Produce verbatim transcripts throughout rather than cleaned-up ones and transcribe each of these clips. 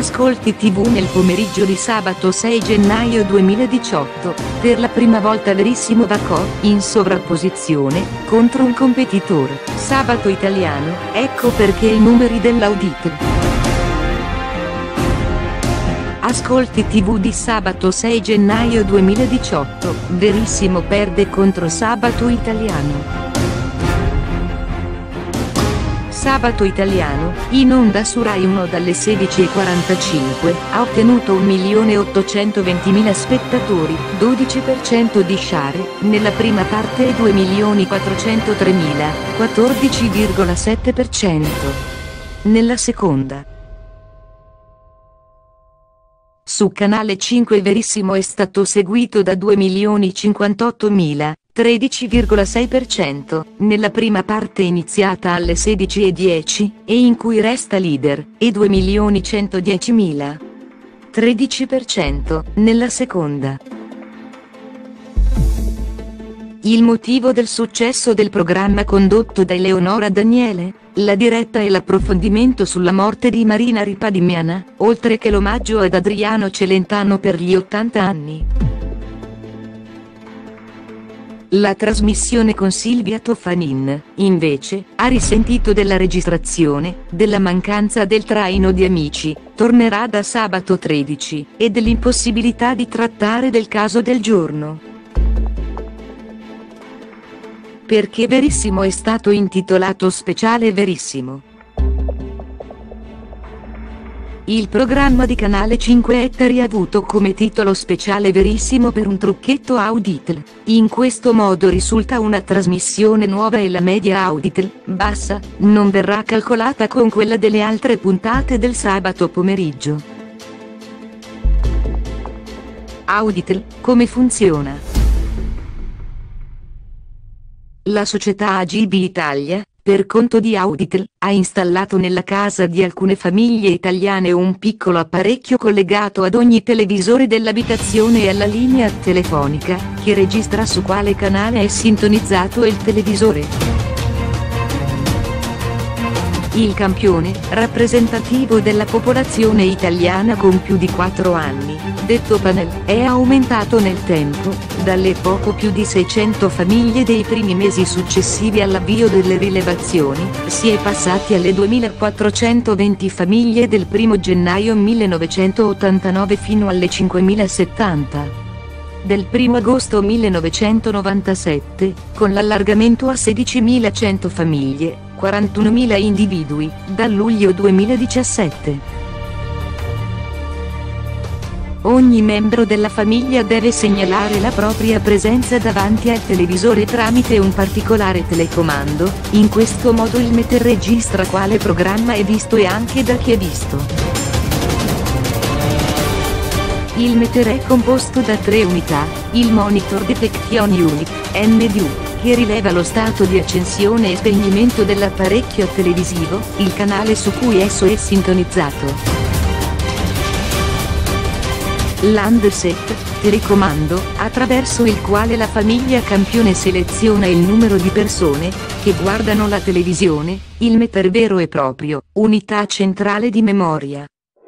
Ascolti tivù nel pomeriggio di sabato sei gennaio duemiladiciotto, per la prima volta Verissimo Vacò, in sovrapposizione, contro un competitore. Sabato italiano, ecco perché i numeri dell'Auditel. Ascolti tivù di sabato sei gennaio duemiladiciotto, Verissimo perde contro Sabato Italiano. Sabato Italiano, in onda su Rai uno dalle sedici e quarantacinque, ha ottenuto un milione ottocentoventimila spettatori, dodici per cento di share, nella prima parte e due milioni quattrocentotremila, quattordici virgola sette per cento. Nella seconda. Su Canale cinque Verissimo è stato seguito da due milioni cinquantottomila, tredici virgola sei per cento, nella prima parte iniziata alle sedici e dieci, e in cui resta leader, e due milioni centodiecimila, tredici per cento, nella seconda. Il motivo del successo del programma condotto da Eleonora Daniele? La diretta e l'approfondimento sulla morte di Marina Ripadimiana, oltre che l'omaggio ad Adriano Celentano per gli ottanta anni. La trasmissione con Silvia Toffanin, invece, ha risentito della registrazione, della mancanza del traino di Amici, tornerà da sabato tredici, e dell'impossibilità di trattare del caso del giorno. Perché Verissimo è stato intitolato Speciale Verissimo? Il programma di Canale cinque è riavuto come titolo Speciale Verissimo per un trucchetto Auditel. In questo modo risulta una trasmissione nuova e la media Auditel, bassa, non verrà calcolata con quella delle altre puntate del sabato pomeriggio. Auditel, come funziona? La società A G B Italia, per conto di Auditel, ha installato nella casa di alcune famiglie italiane un piccolo apparecchio collegato ad ogni televisore dell'abitazione e alla linea telefonica, che registra su quale canale è sintonizzato il televisore. Il campione, rappresentativo della popolazione italiana con più di quattro anni, detto panel, è aumentato nel tempo, dalle poco più di seicento famiglie dei primi mesi successivi all'avvio delle rilevazioni, si è passati alle duemilaquattrocentoventi famiglie del primo gennaio millenovecentottantanove fino alle cinquemilasettanta. Del primo agosto millenovecentonovantasette, con l'allargamento a sedicimilacento famiglie, quarantunomila individui, da luglio duemiladiciassette. Ogni membro della famiglia deve segnalare la propria presenza davanti al televisore tramite un particolare telecomando, in questo modo il meter registra quale programma è visto e anche da chi è visto. Il meter è composto da tre unità: il Monitor Detection Unit, M D U, che rileva lo stato di accensione e spegnimento dell'apparecchio televisivo, il canale su cui esso è sintonizzato. L'handset, telecomando, attraverso il quale la famiglia campione seleziona il numero di persone che guardano la televisione, il meter vero e proprio, unità centrale di memoria,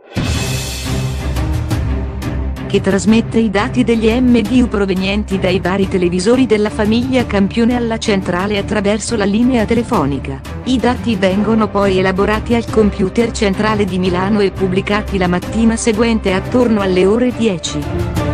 che trasmette i dati degli M D U provenienti dai vari televisori della famiglia campione alla centrale attraverso la linea telefonica. I dati vengono poi elaborati al computer centrale di Milano e pubblicati la mattina seguente attorno alle ore dieci.